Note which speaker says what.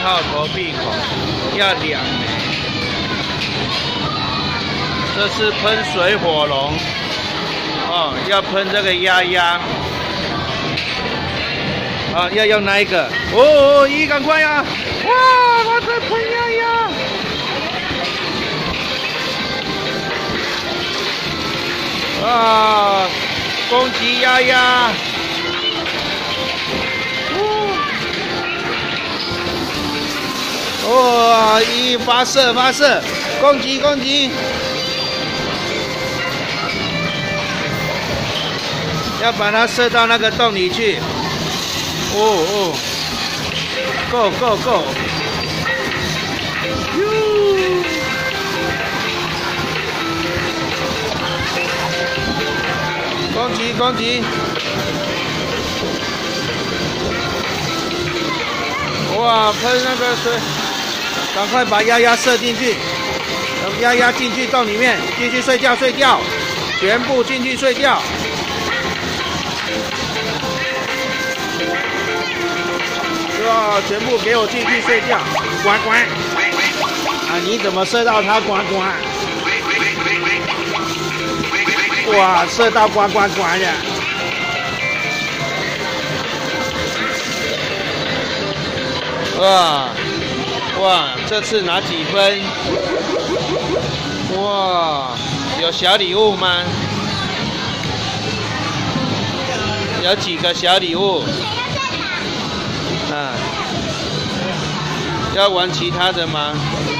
Speaker 1: 号投币孔要2枚。这是喷水火龙，哦，要喷这个鸭鸭。啊，要用哪一个？哦，一赶快呀！哇，我在喷鸭鸭。啊，攻击鸭鸭！哇，一发射，攻击！要把它射到那个洞里去。哦 ，Go！ 攻击！哇，喷那个水，赶快把鸭鸭射进去，让鸭鸭进去洞里面，继续睡觉，全部进去睡觉。哇，全部给我进去睡觉，呱！啊，你怎么射到它呱？哇，射到呱的！哇，这次拿几分？哇，有小礼物吗？有几个小礼物？要玩其他的吗？